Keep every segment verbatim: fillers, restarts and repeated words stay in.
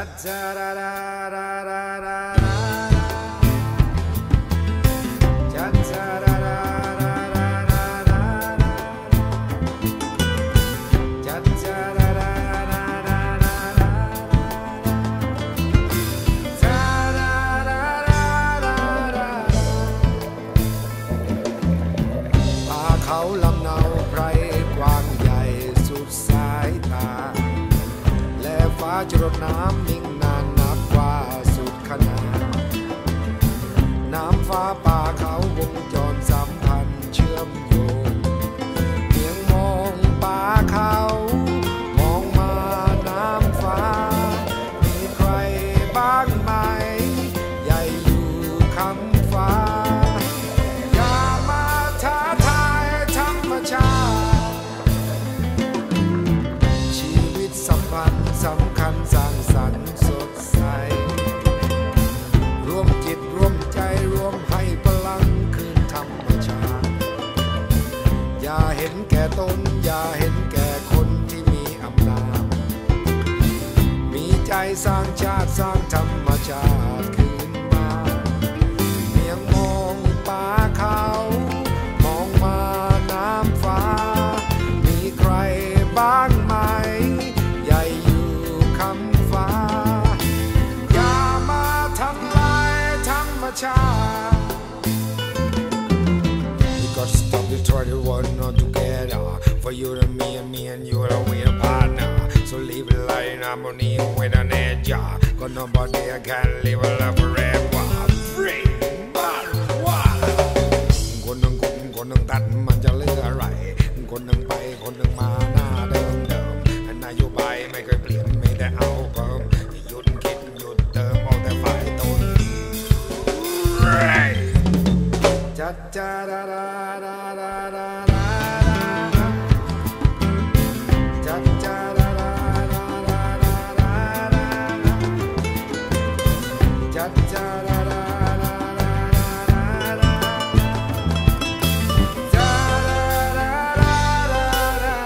จรดน้ำนิ่งนานนับว่าสุดขนาดน้ำฟ้าป่าเขาวงจรสัมพันธ์เชื่อมโยงเพียงมองป่าเขามองมาน้ำฟ้ามีใครบ้างไหมใหญ่อยู่คำฟ้าอย่ามาท้าทายธรรมชาติชีวิตสัมพันธ์สำคัญสร้างสรรค์สดใสร่วมจิตร่วมใจร่วมให้พลังคืนธรรมชาติอย่าเห็นแก่ตนอย่าเห็นแก่คนที่มีอำนาจมีใจสร้างชาติสร้างธรรมชาติคืนมาเพียงมองป่าเขามองมาน้ำฟ้ามีใครบ้างไหมYou gotta stop the twenty-one not together for you and me and me and you are we a partner so leave it like in harmony with an edge cause nobody can live a life forever free but what คนหนึ่งคนคนหนึ่งตัดมันจะเหลืออะไรคนหนึ่งไปคนหนึ่งมาหน้าเดิมเดิมนโยบายไม่เคยเปลี่ยนไม่ได้เอาเพิ่มหยุดคิดหยุดเติมเอาแต่ฝ่ายตนจัดจ้าดาดาดาดาดาจัดจ้าดาดาดาดาดาดาจัดจ้าดาดาดาดาดาจัดดาดาดาดา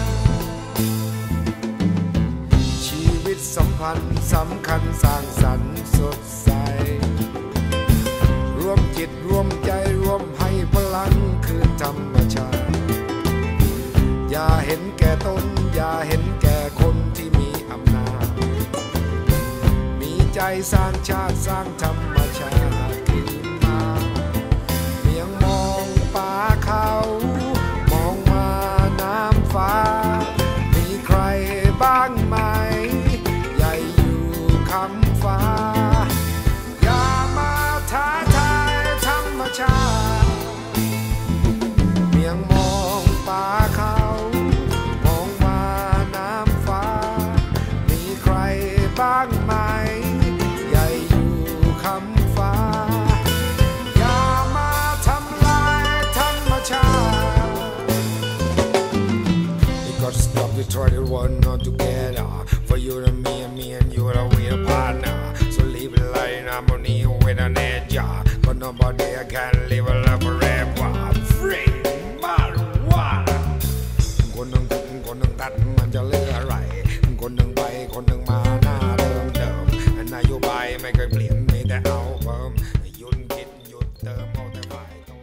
ชีวิตสัมพันธ์สำคัญสร้างสรรค์สดใสร่วมจิตร่วมใจร่วมให้พลังคืนธรรมชาติอย่าเห็นแก่ตนอย่าเห็นแก่คนที่มีอำนาจมีใจสร้างชาติสร้างธรรมชาติคืนมาเพียงมองป่าเขามองมาน้ำฟ้ามีใครบ้างไหมใหญ่อยู่คำฟ้าอย่ามาท้าเพียงมองป่าเขามองมาน้ำฟ้ามีใครบ้างไหมใหญ่อยู่คำฟ้าอย่ามาทำลายธรรมชาติ You gotta stop the twenty-one not together for you and me and me and you are we a partner so leave it like in harmony with an edge but nobody can live a life forever free but what คนหนึ่งคนหนึ่งตัดมันจะเหลืออะไรคนหนึ่งไปคนหนึ่งมาหน้าเดิมเดิมนโยบายไม่เคยเปลี่ยนมีแต่เอาเพิ่มหยุดคิดหยุดเติมเอาแต่ฝ่ายตน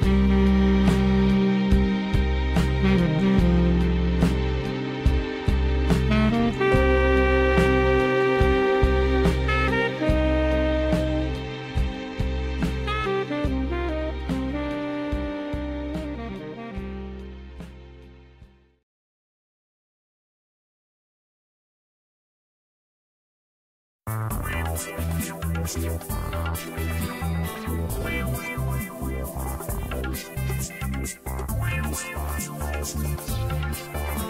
เ We'll be right back.